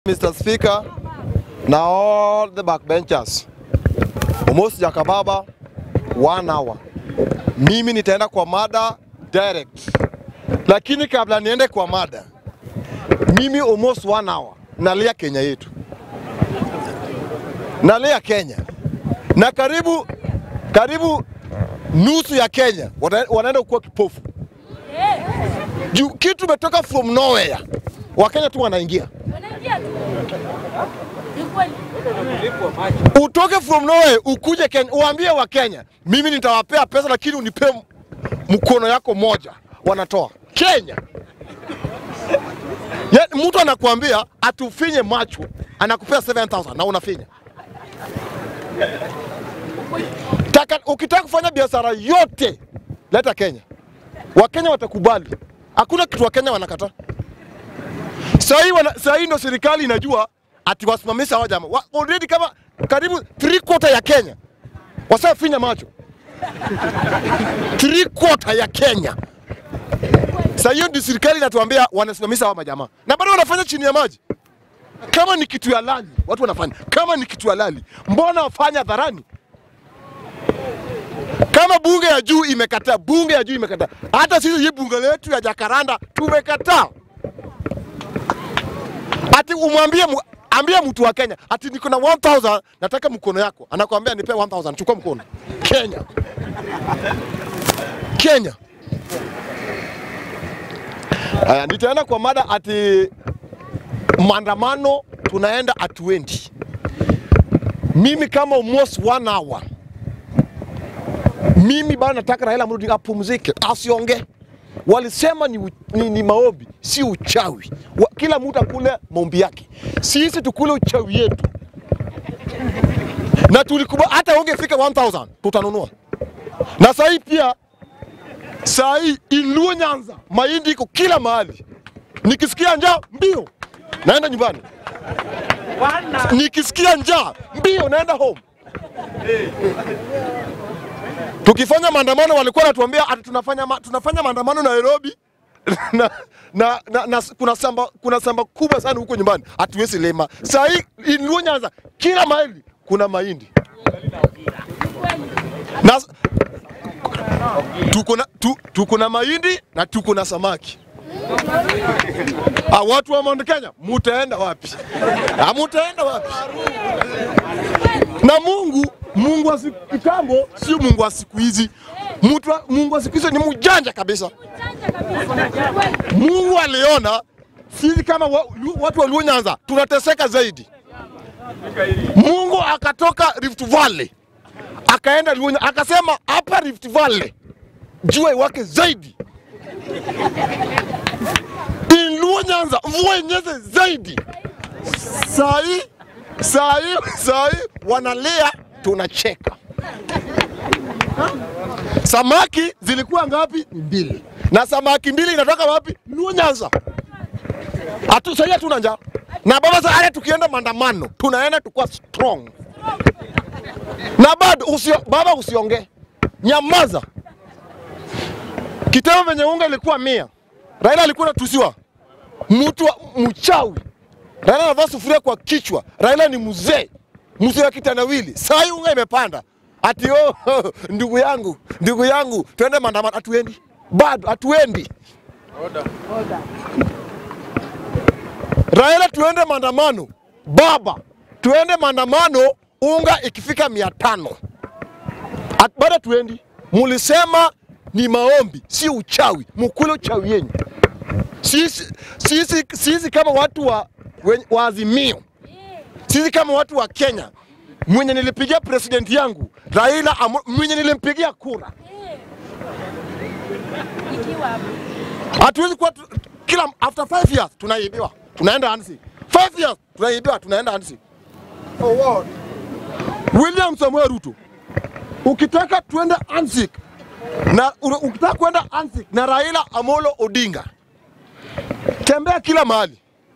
Mr. Speaker, now all the backbenchers, almost jakababa 1 hour. Mimi nitaenda kwa mada direct. Lakini kabla niende kwa mada, mimi almost 1 hour nalia Kenya yetu. Nalia Kenya. Na karibu nusu ya Kenya wanaenda kuwa kipofu. Kitu umetoka from nowhere. Wakenya tu wanaingia. Utoke from nowhere ukuje Kenya, uambie wa Kenya, mimi nitawapea pesa lakini unipe mkono yako moja. Wanatoa. Kenya. Mtu anakuambia atufinye macho, anakupea 7,000 na unafinya. Ukitaka kufanya biashara yote, leta Kenya. Wakenya watakubali. Hakuna kitu Wakenya wanakataa. Sasa hii ndio serikali inajua ati wasimamisha hawa jamaa. Already kama karibu 3/4 ya Kenya wasafinya macho. 3/4 ya Kenya. Sasa hiyo ndio serikali inatuambia wanasimamisha hawa jamaa. Na bado wanafanya chini ya maji. Kama ni kitu ya lali, watu wanafanya. Kama ni kitu ya lali, mbona wafanya hadharani? Kama bunge ya juu imekataa, hata sisi hii bunge letu ya Jakaranda tumekataa. Ati ambia mtu wa Kenya, ati niko na 1,000 nataka mkono yako. Anakuambia nipe 1,000 chukua mkono. Kenya. Kenya. Nitaenda kwa mada ati maandamano tunaenda at 20. Mimi kama almost 1 hour. Mimi bado nataka Raila apumzike, Usiongee. Walisema ni maombi, si uchawi. Kila mtu akule maombi yake. Sisi tukule uchawi yetu. Na tulikuwa hata ungefika 1,000 tutanunua. Na sasa pia Iluo Nyanza mahindi iko kila mahali. Nikisikia njaa mbio naenda nyumbani. Nikisikia njaa mbio naenda home. Tukifanya maandamano walikuwa wanatuambia ati tunafanya maandamano Nairobi na kuna samba kubwa sana huko nyumbani hatuwezi lema. Sasa hii Iluo Nyanza kila mahali kuna mahindi. Na tuko na mahindi na tuko na samaki. Watu wa Mount Kenya mutaenda wapi? Mutaenda wapi? Na Mungu wa kitambo sio Mungu wa siku hizi. Mungu wa siku hizi ni mjanja kabisa. Mungu aliona sisi kama watu wa Luo Nyanza tunateseka zaidi. Mungu akatoka Rift Valley. Akaenda Luo Nyanza, akasema hapa Rift Valley jua wake zaidi. Luo Nyanza mvua inyeshe zaidi. Sai wanalia tunacheka. Samaki zilikuwa ngapi? 2. Na samaki 2 inatoka wapi? Luo Nyanza. Sasa hatuna njaa. Na baba sasa tukienda maandamano tunaenda tukua strong. Na bado baba Usiongee. Nyamaza. Kitao venye unga ilikuwa 100. Raila alikuwa anatusiwa. Mtu mchawi. Raila anavaa sufuria kwa kichwa. Raila ni mzee wa kitandawili. Sasa unga imepanda. Ati ndugu yangu, twende maandamano. Hatuendi. Bado hatuendi. Order. Raila tuende maandamano. Baba, tuende maandamano unga ikifika 500. Bado tuendi. Mulisema ni maombi, si uchawi. Mkule uchawi yenu. Sisi kama watu wa Azimio. Sisi kama watu wa Kenya. Mwenye nilipigia president yangu Raila, mwenye nilimpigia kura. Hatuwezi kuwa kila after 5 years tunaibiwa. Tunaenda handsi. 5 years tunaibiwa, tunaenda handsi. For what? William Samuel RUTO. Ukitaka tuende handsi na ukitaka kwenda handsi na Raila Amolo ODINGA. Tembea kila mahali.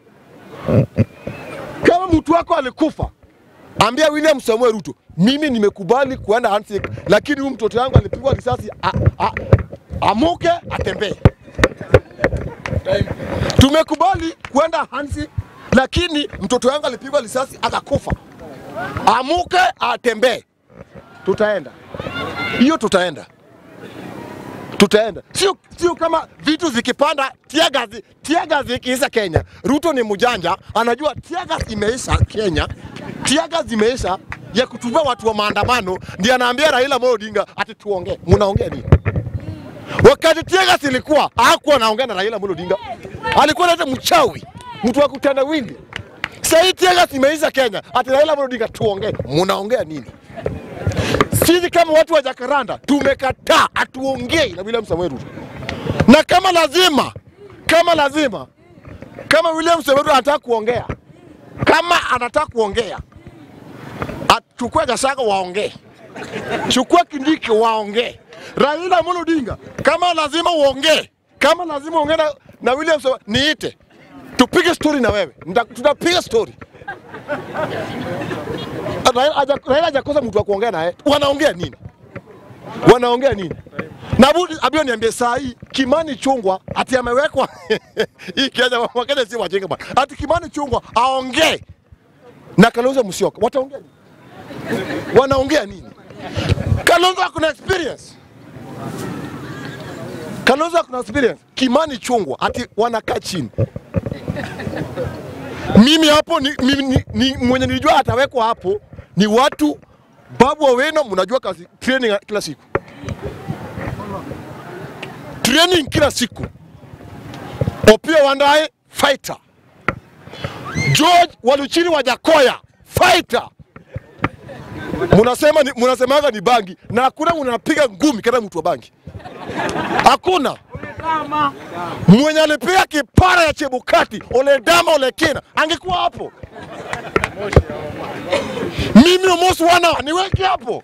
Kama mtu wako alikufa, ambia William Samuel RUTO, mimi nimekubali kuenda handshake, lakini huyu mtoto yangu alipigwa risasi, amuke atembee. Tumekubali kuenda handshake Lakini mtoto wangu alipigwa risasi akakufa. Amuke atembee. Tutaenda. Hiyo tutaenda. Tutaenda. Sio kama vitu zikipanda tiagazi ikiisha Kenya. Ruto ni mjanja, anajua tiagazi imeisha Kenya. Tiagazi imeisha ya kutumia watu wa maandamano, ndiye anaambia Raila Odinga ati tuongee. Mnaongea nini? Wakati tiagazi ilikuwa hakuwa anaongea na Raila Odinga. Alikuwa anaita mchawi, mtu wa kutenda windi. Sasa tiagazi imeisha Kenya, ati Raila Odinga tuongee. Mnaongea nini? Sisi kama watu wa Jakaranda tumekataa atuongee na William Samoei Ruto. Na kama kama William Samoei Ruto anataka kuongea, kama anataka kuongea, achukue Gachagua waongee. Chukua Kindiki waongee. Raila Odinga kama lazima uongee, na William Samoei niite. Tupige story na wewe. Tutapiga story. Raila hajakosa mtu wa kuongea naye. Wanaongea nini? Na abio niambie saa hii Kimani Chungwa ati amewekwa hii Kenya wakati si wajinga bwana. Ati Kimani Chungwa aongee na Kalonzo Musyoka. Wanaongea nini? Kalonzo kuna experience. Kimani Chungwa ati wanakaa chini. Mimi hapo ni mwenye nilijua atawekwa hapo ni watu Babu Owino, mnajua kazi training kila siku. Opio Wandae fighter. George Waluchini Wajakoya fighter. Munasemaga ni bangi na hakuna mnapiga ngumi kama mtu wa bangi. Hakuna. Mwenye alipiga kipara ya Chebukati, Ole Dama Ole Kena, angekuwa hapo. Mimi Omosh wana niweke hapo.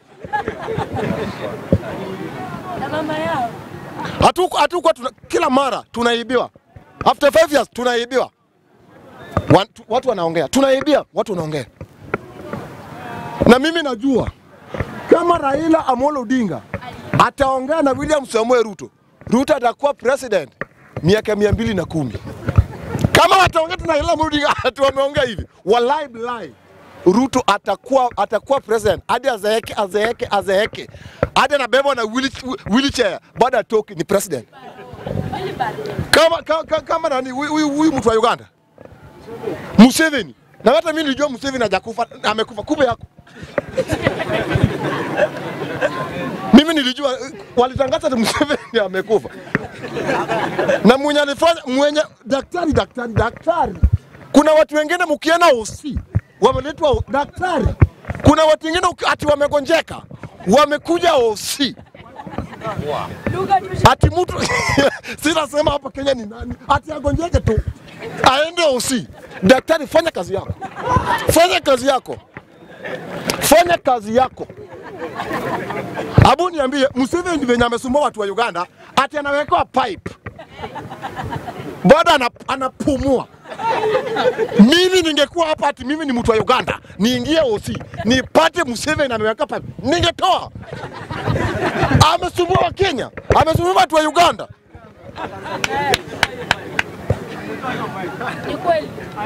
Na mama yao. Hatuko kila mara tunaibiwa. After 5 years tunaibiwa. Watu wanaongea. Tunaibia, watu wanaongea. Na mimi najua kama Raila Amolo Odinga ataongea na William Samoei Ruto, Ruto atakuwa president miaka 210. Kama wataongea na Raila Amolo Odinga atu wameongea hivi, wallahi billahi Ruto atakuwa president hadi azeeke. Hadi anabeba na wheelchair baada ya toki ni president. Kama nani huyu mtu wa Uganda? Museveni. Na hata mimi nilijua Museveni hajakufa, amekufa kumbe yako. Mimi nilijua walitangaza ati Museveni amekufa. Na mwenye daktari. Kuna watu wengine mkienda OC wameletwa daktari. Kuna watu wengine ati wamegonjeka wamekuja OC. Ati mtu sinasema hapa Kenya ni nani? Ati agonjeke tu aende OC. Daktari, fanya kazi yako. Abu niambie Museveni venye amesumbua watu wa Uganda ati anawekwa pipe. Baada anapumua. Mimi ningekuwa hapa ati mimi ni mtu wa Uganda, niingie OC, nipate Museveni ameweka pipe. Ningetoa. Amesumbua wa Kenya, amesumbua watu wa Uganda. Ni kweli.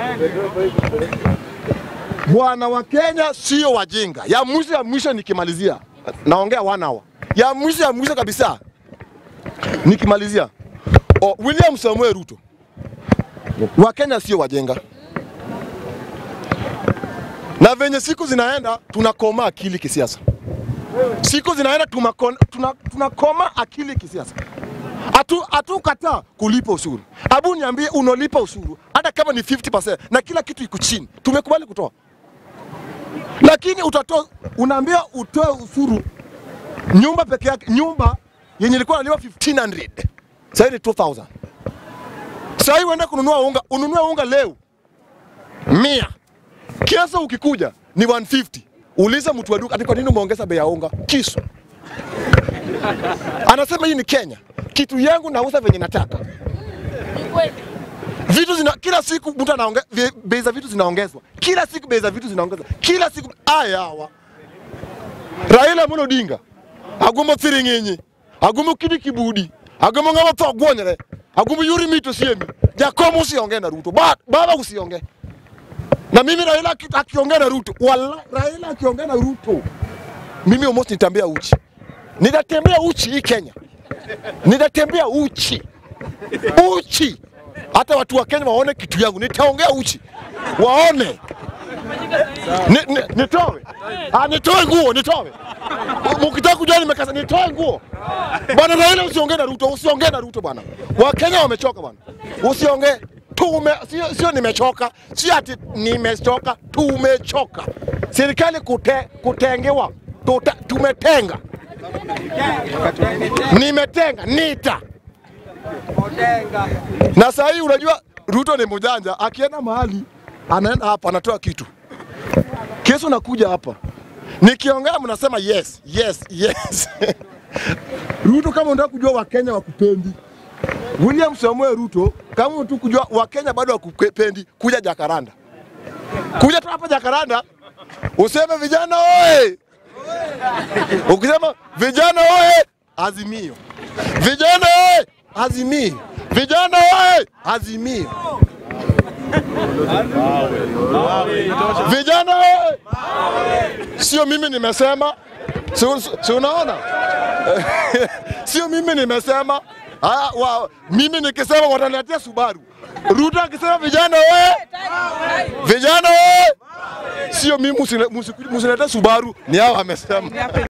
Bwana wa Kenya sio wajinga. Ya mwisho nikimalizia. Naongea 1 hour. Ya mwisho kabisa. Nikimalizia. William Samoei Ruto. Wa Kenya sio wajinga. Na venye siku zinaenda tunakoma akili kisiasa. Tunakoma akili kisiasa. Atu kata kulipa ushuru. Abu niambie unolipa ushuru hata kama ni 50% na kila kitu iko chini. Tumekubali kutoa. Lakini unaambia utoe ushuru nyumba peke yake, nyumba yenye ilikuwa inalipa 1500. Sasa ni 2000. Sasa hii uende kununua unga leo 100. Kiasi ukikuja ni 150. Uliza mtu wa duka ati kwa nini umeongeza bei ya unga? Kisu. Anasema hii ni Kenya. Kitu yangu nauza venye nataka. Kila siku mtu anaongeza bei za vitu zinaongezwa. Kila siku bei za vitu zinaongezwa. Kila siku ayawa. Raila Odinga agumo thiringenyi. Agumo kibudi. Agumo ngama to gwonyere. Agumo yuri mito siemi. Jakomo usiongee na Ruto. Baba usiongee. Na mimi Raila akiongea na Ruto, wallahi Raila akiongea na Ruto, mimi almost nitambea uchi. Nitatembea uchi hii Kenya. Nitatembea uchi. Uchi. Hata watu wa Kenya waone kitu yangu, nitaongea uchi. Waone. Nitoe. Nitoe nguo, nitoe. Mkitaka kujua nimekasa, nitoe nguo. Bwana Raila usiongee na Ruto, usiongee na Ruto bwana. Wakenya wamechoka bwana. Usiongee. Sio nimechoka, sio ati nimechoka, tumechoka. Serikali kutengewa, tumetenga. Nimetenga, nita. Na saa hii unajua Ruto ni mjanja, akienda mahali anaenda hapa anatoa kitu. Kesho nakuja hapa. Nikiongea mnasema yes, yes, yes. Ruto kama unataka kujua Wakenya wakupendi. William Samuel Ruto kama unataka kujua Wakenya bado wakupendi, kuja Jakaranda. Kuja tu hapa Jakaranda, useme vijana oe. Ukisema vijana oe, Azimio. Vijana oe, Azimio. Vijana oe, Azimio. Vijana oe. Sio mimi nimesema. Si unaona? Sio mimi nimesema. Mimi nikisema wataniletea Subaru. Ruto akisema vijana oe. Vijana oe. Sio mimi msilete Subaru, ni hao amesema.